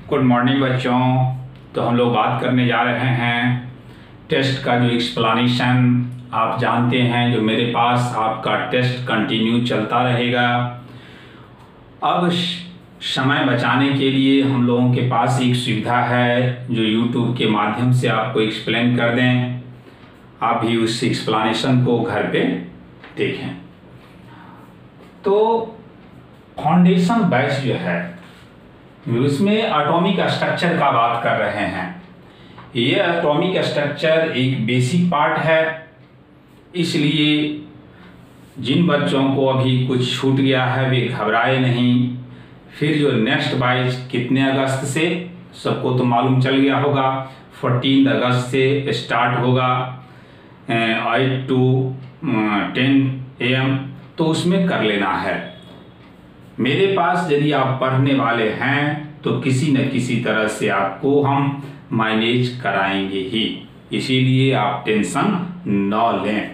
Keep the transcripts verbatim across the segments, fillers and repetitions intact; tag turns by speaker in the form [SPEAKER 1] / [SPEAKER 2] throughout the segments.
[SPEAKER 1] Good morning बच्चों। तो हम लोग बात करने जा रहे हैं टेस्ट का जो एक्सप्लेनेशन। आप जानते हैं जो मेरे पास आपका टेस्ट कंटिन्यू चलता रहेगा। अब समय बचाने के लिए हम लोगों के पास एक सुविधा है जो यूट्यूब के माध्यम से आपको एक्सप्लेन कर दें। आप भी उस एक्सप्लेनेशन को घर पे देखें। तो फाउंडेशन बैच जो है उसमें एटॉमिक स्ट्रक्चर का बात कर रहे हैं। ये एटॉमिक स्ट्रक्चर एक बेसिक पार्ट है, इसलिए जिन बच्चों को अभी कुछ छूट गया है वे घबराए नहीं। फिर जो नेक्स्ट बैच कितने अगस्त से, सबको तो मालूम चल गया होगा, फोर्टीन अगस्त से स्टार्ट होगा eight to ten A M, तो उसमें कर लेना है। मेरे पास यदि आप पढ़ने वाले हैं तो किसी न किसी तरह से आपको हम मैनेज कराएंगे ही, इसीलिए आप टेंशन न लें।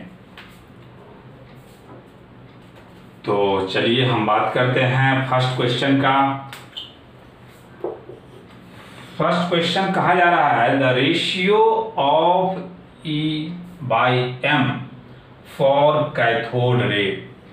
[SPEAKER 1] तो चलिए हम बात करते हैं फर्स्ट क्वेश्चन का। फर्स्ट क्वेश्चन कहा जा रहा है the ratio of E by M for cathode ray.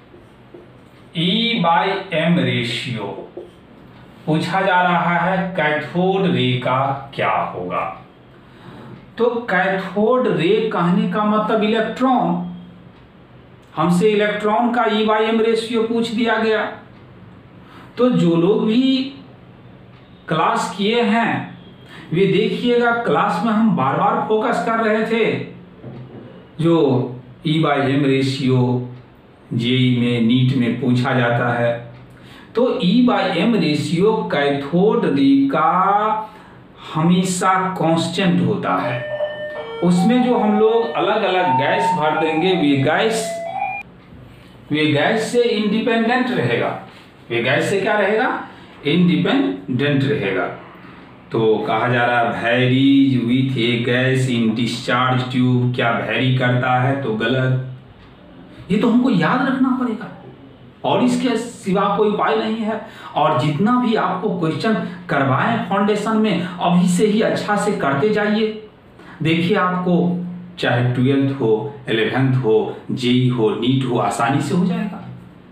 [SPEAKER 1] E by M ratio पूछा जा रहा है, कैथोड रे का क्या होगा। तो कैथोड रे कहने का मतलब इलेक्ट्रॉन, हमसे इलेक्ट्रॉन का ई बाई एम रेशियो पूछ दिया गया। तो जो लोग भी क्लास किए हैं वे देखिएगा, क्लास में हम बार बार फोकस कर रहे थे जो E by M ratio JEE में नीट में पूछा जाता है। तो E by M ratio cathode ray का हमेशा कांस्टेंट होता है। उसमें जो हम लोग अलग अलग गैस भर देंगे वे गैस वे गैस से इंडिपेंडेंट रहेगा। वे गैस से क्या रहेगा? इंडिपेंडेंट रहेगा। तो कहा जा रहा है varies with a gas in discharge tube. क्या वैरी करता है? तो गलत। ये तो हमको याद रखना पड़ेगा और इसके सिवा कोई उपाय नहीं है। और जितना भी आपको क्वेश्चन करवाएं फाउंडेशन में अभी से ही अच्छा से करते जाइए। देखिए आपको चाहे ट्वेल्थ हो, इलेवेंथ हो, जेई हो, नीट हो, आसानी से हो जाएगा।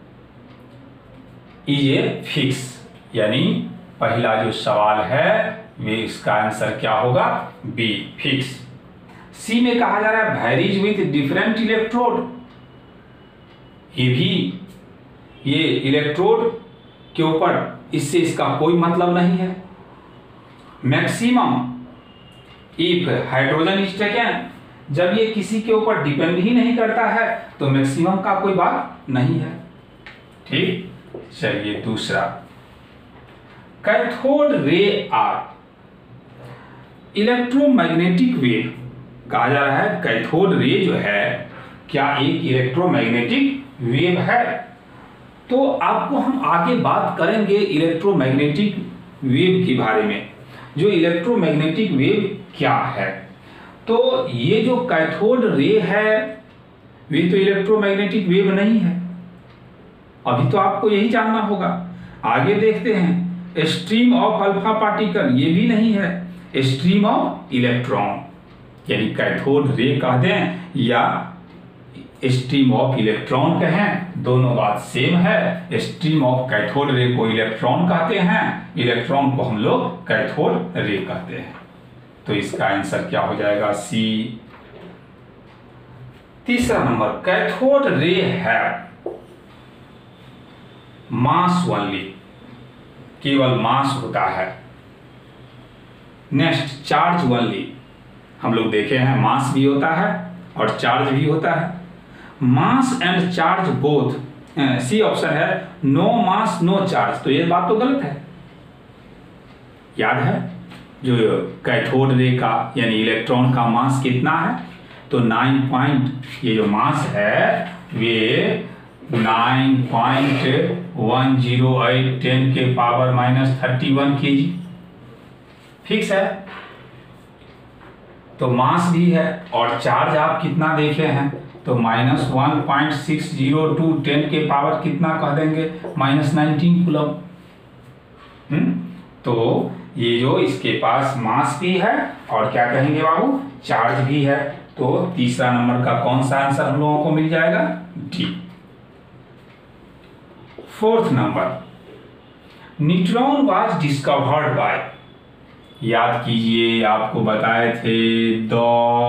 [SPEAKER 1] ये फिक्स, यानी पहला जो सवाल है वे इसका आंसर क्या होगा? B, fix. सी में कहा जा रहा है वैरीज विथ डिफरेंट इलेक्ट्रोड। ये भी ये इलेक्ट्रोड के ऊपर, इससे इसका कोई मतलब नहीं है। Maximum if hydrogen is taken, जब ये किसी के ऊपर डिपेंड ही नहीं करता है तो मैक्सिमम का कोई बात नहीं है। ठीक, चलिए दूसरा, cathode ray are electromagnetic wave. कहा जा रहा है कैथोड रे जो है क्या एक इलेक्ट्रोमैग्नेटिक वेव है। तो आपको हम आगे बात करेंगे इलेक्ट्रोमैग्नेटिक वेव के बारे में, जो इलेक्ट्रोमैग्नेटिक वेव क्या है। तो ये जो कैथोड रे है वे तो इलेक्ट्रोमैग्नेटिक वेव नहीं है। अभी तो आपको यही जानना होगा। आगे देखते हैं, स्ट्रीम ऑफ अल्फा पार्टिकल, ये भी नहीं है। स्ट्रीम ऑफ इलेक्ट्रॉन, यानी कैथोड रे कह दें या स्ट्रीम ऑफ इलेक्ट्रॉन कहें, दोनों बात सेम है। स्ट्रीम ऑफ कैथोड रे को इलेक्ट्रॉन कहते हैं, इलेक्ट्रॉन को हम लोग कैथोड रे कहते हैं। तो इसका आंसर क्या हो जाएगा? सी। तीसरा नंबर, कैथोड रे है मास ओनली, केवल मास होता है। Next, charge only. हम लोग देखे हैं मास भी होता है और चार्ज भी होता है। Mass and charge both, C option है, नो मास नो चार्ज। तो ये बात तो गलत है। याद है जो कैथोड रे का यानी इलेक्ट्रॉन का मास कितना है? तो नाइन पॉइंट, ये जो मास है वे nine point one zero eight ten के power minus thirty one K G fix है। तो मास भी है और चार्ज आप कितना देखे हैं? तो minus one point six zero two ten के पावर कितना कह देंगे? Minus nineteen coulomb. हम्म तो ये जो इसके पास मास भी है और क्या कहेंगे बाबू, चार्ज भी है। तो तीसरा नंबर का कौन सा आंसर हम लोगों को मिल जाएगा, D. Fourth number, neutron was discovered by, याद कीजिए आपको बताए थे द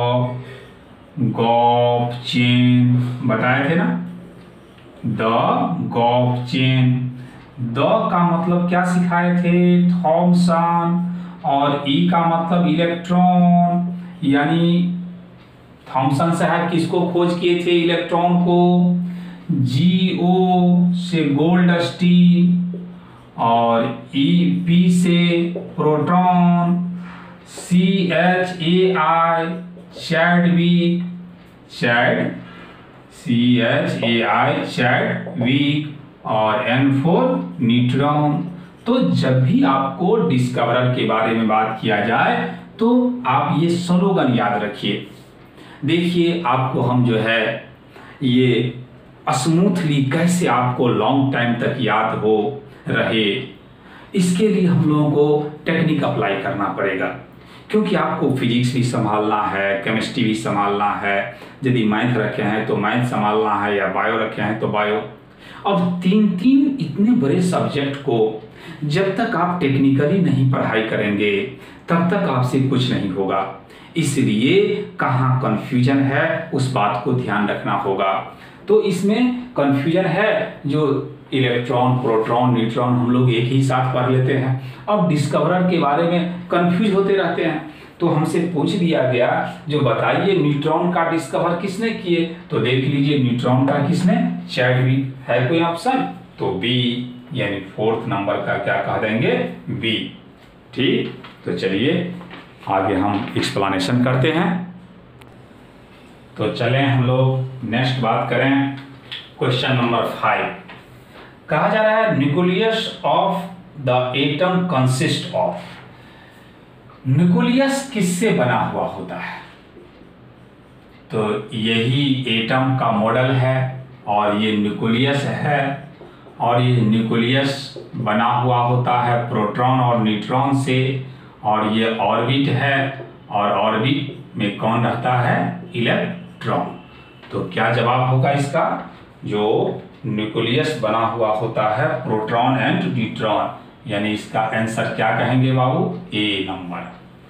[SPEAKER 1] गॉफ-चेन, बताए थे ना, द गॉफ-चेन। द का मतलब क्या सिखाए थे, थॉमसन, और ई का मतलब इलेक्ट्रॉन, यानी थॉमसन साहब किसको खोज किए थे, इलेक्ट्रॉन को। जी ओ से गोल्डस्टीन, और ई पी से proton, C H A I Chadwick, Chad C H A I Chadwick, और एन फोर न्यूट्रॉन। तो जब भी आपको डिस्कवरर के बारे में बात किया जाए तो आप ये स्लोगन याद रखिए। देखिए आपको हम जो है ये स्मूथली कैसे आपको लॉन्ग टाइम तक याद हो रहे, इसके लिए हम लोगों को टेक्निक अप्लाई करना पड़ेगा, क्योंकि आपको फिजिक्स भी संभालना है, केमिस्ट्री भी संभालना है, यदि मैथ रखे हैं तो मैथ संभालना है, या बायो रखे हैं तो बायो। अब तीन तीन इतने बड़े सब्जेक्ट को जब तक आप टेक्निकली नहीं पढ़ाई करेंगे तब तक आपसे कुछ नहीं होगा। इसलिए कहाँ कंफ्यूजन है उस बात को ध्यान रखना होगा। तो इसमें कंफ्यूजन है, जो इलेक्ट्रॉन, प्रोटॉन, न्यूट्रॉन हम लोग एक ही साथ पढ़ लेते हैं। अब डिस्कवरर के बारे में कंफ्यूज होते रहते हैं, तो हमसे पूछ दिया गया जो बताइए न्यूट्रॉन का डिस्कवर किसने किए, तो देख लीजिए न्यूट्रॉन का किसने, चैडविक। है कोई ऑप्शन, तो बी, यानी फोर्थ नंबर का क्या कह देंगे, बी। ठीक, तो चलिए आगे हम एक्सप्लेनेशन करते हैं। तो चलें हम लोग नेक्स्ट बात करें, क्वेश्चन नंबर फाइव। कहा जा रहा है nucleus of the atom consist of, nucleus किससे बना हुआ होता है, तो यही एटम का मॉडल है और ये न्यूक्लियस है, और ये न्यूक्लियस बना हुआ होता है प्रोटॉन और न्यूट्रॉन से, और ये ऑर्बिट है, और ऑर्बिट में कौन रहता है, इलेक्ट्रॉन। तो क्या जवाब होगा इसका, जो न्यूक्लियस बना हुआ होता है प्रोटॉन एंड न्यूट्रॉन, यानी इसका आंसर क्या कहेंगे बाबू, ए नंबर।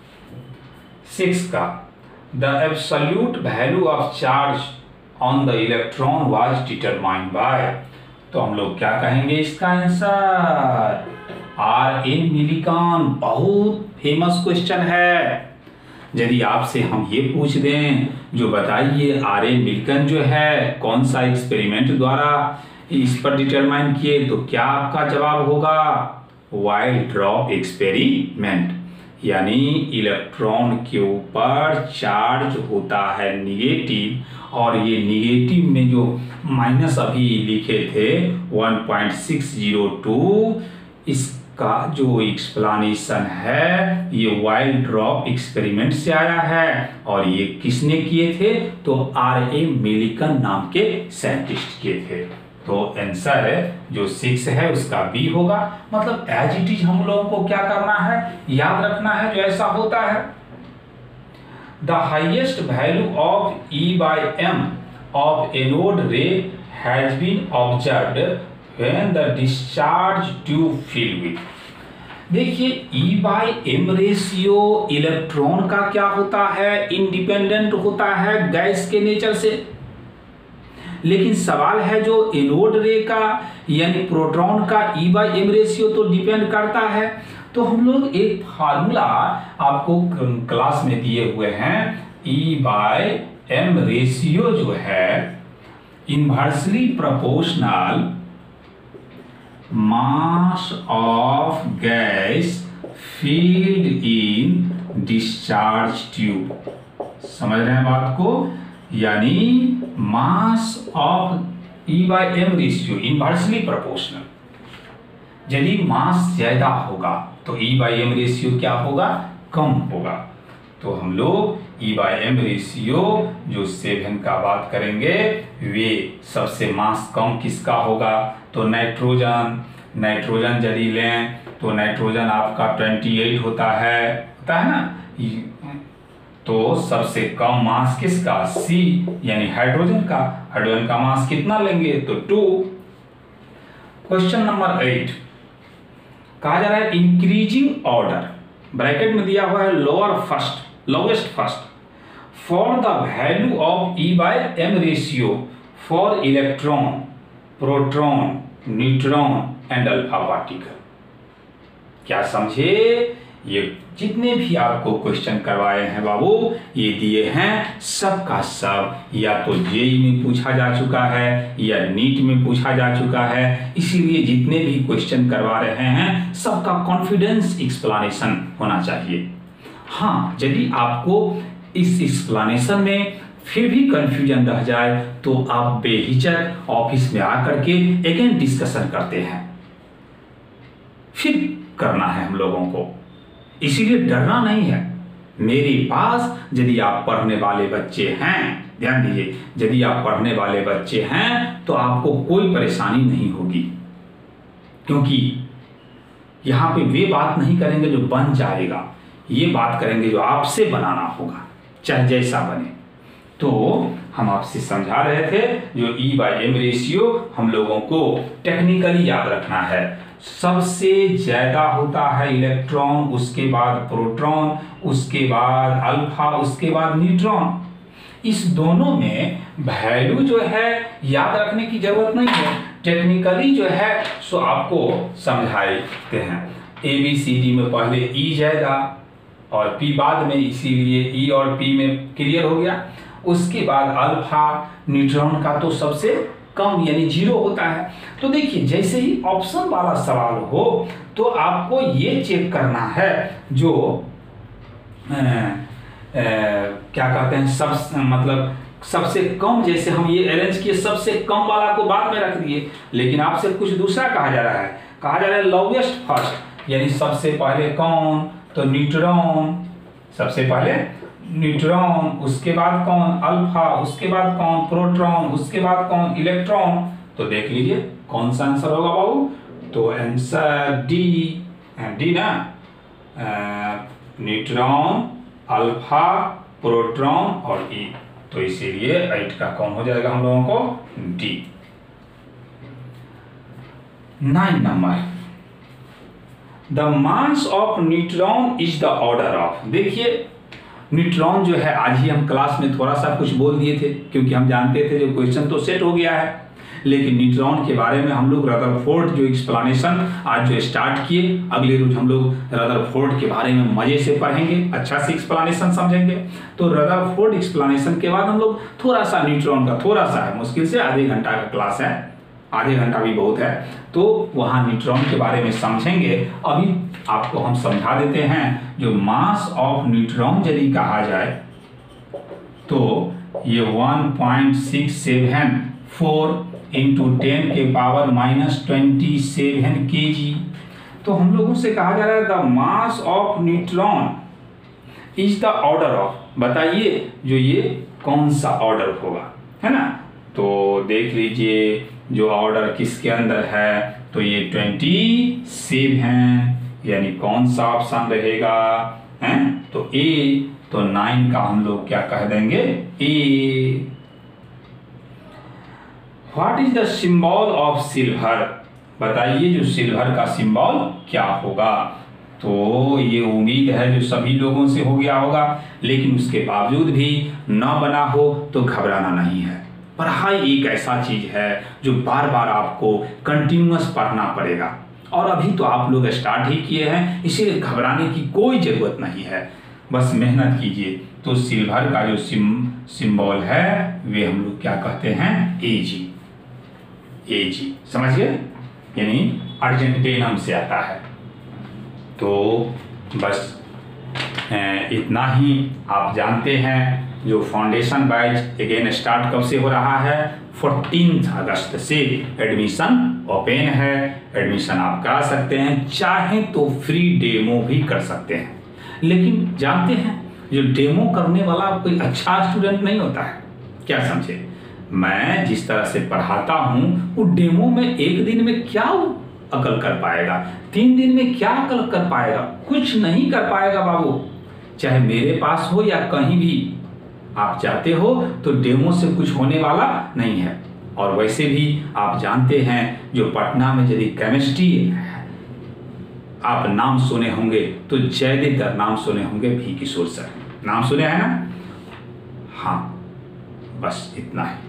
[SPEAKER 1] सिक्स का, the absolute value of charge on the electron was determined by, तो हम लोग क्या कहेंगे इसका आंसर, आर एन मिलिकॉन। बहुत फेमस क्वेश्चन है। यदि आपसे हम ये पूछ दें जो बताइए आर एन मिलिकॉन जो है कौन सा एक्सपेरिमेंट द्वारा इस पर डिटरमाइन किए, तो क्या आपका जवाब होगा, वाइल ड्रॉप एक्सपेरिमेंट, यानी इलेक्ट्रॉन के ऊपर चार्ज होता है निगेटिव, और ये निगेटिव में जो माइनस अभी लिखे थे one point six zero two, इसका जो एक्सप्लेनेशन है ये वाइल ड्रॉप एक्सपेरिमेंट से आया है, और ये किसने किए थे, तो आर ए मिलिकॉन नाम के साइंटिस्ट किए थे। तो आंसर जो सिक्स है उसका बी होगा। मतलब एज इट इज हम लोगों को क्या करना है, याद रखना है जो ऐसा होता है। The highest value of E by M of anode ray has been observed when the discharge tube fill with, देखिए E by M ratio electron का क्या होता है, इंडिपेंडेंट होता है गैस के नेचर से। लेकिन सवाल है जो एनोड रे का यानी प्रोटॉन का ई बाई एम रेशियो तो डिपेंड करता है। तो हम लोग एक फार्मूला आपको क्लास में दिए हुए हैं, ई बाई एम रेशियो जो है inversely proportional mass of gas field in discharge tube. समझ रहे हैं बात को, यानी mass of E by M ratio inversely proportional, यदि मास ज्यादा होगा तो ई बाई एम रेशियो क्या होगा, कम होगा। तो हम लोग ई बाई एम रेशियो जो सेवन का बात करेंगे, वे सबसे मास कम किसका होगा, तो नाइट्रोजन, नाइट्रोजन यदि लें तो नाइट्रोजन आपका अट्ठाईस होता है होता है ना। तो सबसे कम मास किसका, सी यानी हाइड्रोजन का। हाइड्रोजन का मास कितना लेंगे तो टू। क्वेश्चन नंबर एट कहा जा रहा है इंक्रीजिंग ऑर्डर, ब्रैकेट में दिया हुआ है lower first lowest first for the value of E by M ratio for electron, proton, neutron and alpha particle. क्या समझे, ये जितने भी आपको क्वेश्चन करवाए हैं बाबू, ये दिए हैं सब का सब या तो जेई में पूछा जा चुका है या नीट में पूछा जा चुका है। इसीलिए जितने भी क्वेश्चन करवा रहे हैं सबका कॉन्फिडेंस एक्सप्लेनेशन होना चाहिए। हाँ, यदि आपको इस एक्सप्लेनेशन में फिर भी कंफ्यूजन रह जाए तो आप बेहिचक ऑफिस में आकर के अगेन डिस्कशन करते हैं, फिर करना है हम लोगों को। इसीलिए डरना नहीं है। मेरे पास यदि आप पढ़ने वाले बच्चे हैं, ध्यान दीजिए, यदि आप पढ़ने वाले बच्चे हैं तो आपको कोई परेशानी नहीं होगी, क्योंकि यहां पे वे बात नहीं करेंगे जो बन जाएगा, ये बात करेंगे जो आपसे बनाना होगा, चाहे जैसा बने। तो हम आपसे समझा रहे थे जो ई बाय एम रेशियो हम लोगों को टेक्निकली याद रखना है। सबसे ज्यादा होता है इलेक्ट्रॉन, उसके बाद प्रोटॉन, उसके बाद अल्फा, उसके बाद न्यूट्रॉन। इस दोनों में वैल्यू जो है याद रखने की जरूरत नहीं है, टेक्निकली जो है सो आपको समझाते हैं। ए बी सी डी में पहले ई ज्यादा और पी बाद में, इसीलिए ई और पी में क्लियर हो गया। उसके बाद अल्फा, न्यूट्रॉन का तो सबसे कम यानी जीरो होता है। तो देखिए, जैसे ही ऑप्शन वाला सवाल हो तो आपको ये चेक करना है जो ए, ए, क्या कहते हैं, सब मतलब सबसे कम, जैसे हम ये अरेंज किए सबसे कम वाला को बाद में रख दिए, लेकिन आपसे कुछ दूसरा कहा जा रहा है। कहा जा रहा है लोवेस्ट फर्स्ट, यानी सबसे पहले कौन, तो न्यूट्रॉन, सबसे पहले न्यूट्रॉन, उसके बाद कौन अल्फा, उसके बाद कौन प्रोटॉन, उसके बाद कौन इलेक्ट्रॉन। तो देख लीजिए कौन सा आंसर होगा बाबू, तो आंसर डी, डी ना, न्यूट्रॉन, अल्फा, प्रोटॉन और ई। तो इसीलिए एट का कौन हो जाएगा हम लोगों को, D. Nine number, the mass of neutron is the order of. देखिए न्यूट्रॉन जो है आज ही हम क्लास में थोड़ा सा कुछ बोल दिए थे, क्योंकि हम जानते थे जो क्वेश्चन तो सेट हो गया है, लेकिन न्यूट्रॉन के बारे में हम लोग रदरफोर्ड जो एक्सप्लेनेशन आज जो स्टार्ट किए, अगले रोज हम लोग रदरफोर्ड के बारे में मजे से पढ़ेंगे, अच्छा से एक्सप्लेनेशन समझेंगे। तो रदरफोर्ड एक्सप्लेनेशन के बाद हम लोग थोड़ा सा न्यूट्रॉन का, थोड़ा सा है, मुश्किल से आधे घंटा का क्लास है, आधे घंटा भी बहुत है, तो वहाँ न्यूट्रॉन के बारे में समझेंगे। अभी आपको हम समझा देते हैं जो मास ऑफ न्यूट्रॉन यदि कहा जाए तो ये one point six seven four into ten के power minus twenty seven K G. तो हम लोगों से कहा जा रहा है the mass of neutron is the order of, बताइए जो ये कौन सा ऑर्डर होगा, है ना। तो देख लीजिए जो ऑर्डर किसके अंदर है, तो ये ट्वेंटी सेवन, यानी कौन सा ऑप्शन रहेगा, हैं तो ए। तो नाइन का हम लोग क्या कह देंगे, A. What is the symbol of silver, बताइए जो सिल्वर का सिंबल क्या होगा। तो ये उम्मीद है जो सभी लोगों से हो गया होगा, लेकिन उसके बावजूद भी न बना हो तो घबराना नहीं है। पढ़ाई एक ऐसा चीज है जो बार बार आपको कंटिन्यूअस पढ़ना पड़ेगा, और अभी तो आप लोग स्टार्ट ही किए हैं, इसीलिए घबराने की कोई जरूरत नहीं है, बस मेहनत कीजिए। तो सिल्वर का जो सिम सिंबल है वे हम लोग क्या कहते हैं, ए जी, ए जी, समझिए, यानी अर्जेंटीना से आता है। तो बस इतना ही आप जानते हैं। जो फाउंडेशन बैच अगेन स्टार्ट कब से हो रहा है, चौदह अगस्त से एडमिशन ओपन है, एडमिशन आप करा सकते हैं, चाहे तो फ्री डेमो भी कर सकते हैं। लेकिन जानते हैं जो डेमो करने वाला कोई अच्छा स्टूडेंट नहीं होता है, क्या समझे। मैं जिस तरह से पढ़ाता हूँ वो डेमो में एक दिन में क्या अकल कर पाएगा। तीन दिन में क्या अकल कर पाएगा? कुछ नहीं कर पाएगा बाबू। चाहे मेरे पास हो या कहीं भी आप चाहते हो तो डेमो से कुछ होने वाला नहीं है। और वैसे भी आप जानते हैं जो पटना में यदि केमिस्ट्री आप नाम सुने होंगे तो ज्यादातर नाम सुने होंगे भी किशोर सर, नाम सुने हैं ना? हाँ, बस इतना है।